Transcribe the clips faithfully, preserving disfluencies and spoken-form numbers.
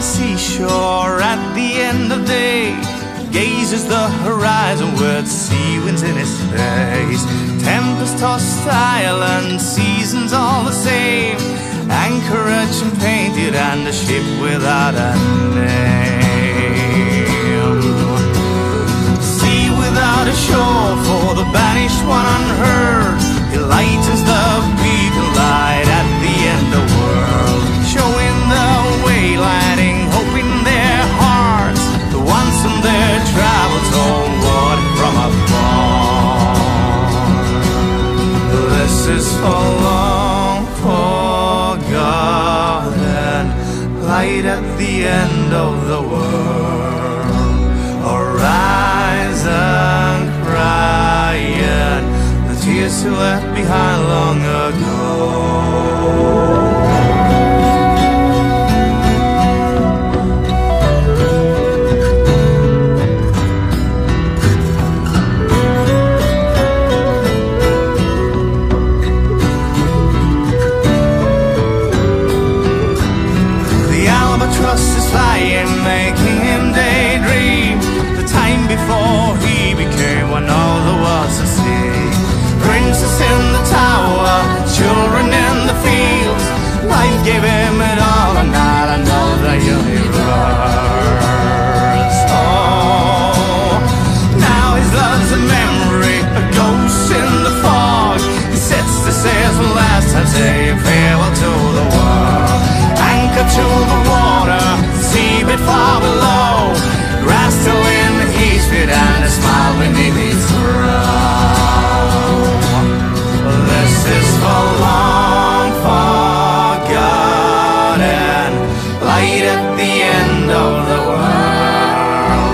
a seashore at the end of day, gazes the horizon with sea winds in his face. Tempest-tossed island, seasons all the same, anchorage and painted and a ship without a name. Sea without a shore for the banished one unheard, he lightens the beacon light at the end of the world, showing the way, lighting hope in their hearts, the ones in their travels homeward from afar. This is for long forgotten, light at the end of the world, horizon crying, the tears you left behind long ago. Making him daydream the time before he became one of the worlds to see. Princess in the tower, children in the fields, life gave him it all and not another universe. Oh, now his love's a memory, a ghost in the fog. He sets the sails one last time, saying farewell to the world. Anchor to the water, seabed far below, grass still in the heat fit and a smile beneath his brow. This is for long forgotten, light at the end of the world,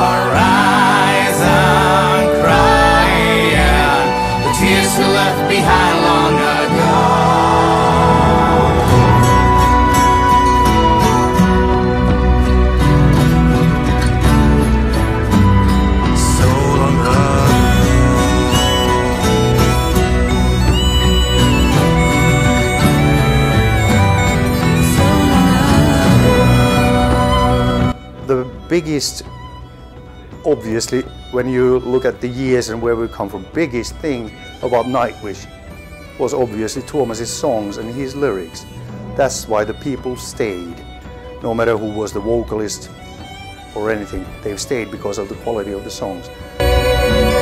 horizon crying, the tears we left behind long ago. The biggest, obviously, when you look at the years and where we come from, biggest thing about Nightwish was obviously Tuomas's songs and his lyrics. That's why the people stayed. No matter who was the vocalist or anything, they've stayed because of the quality of the songs.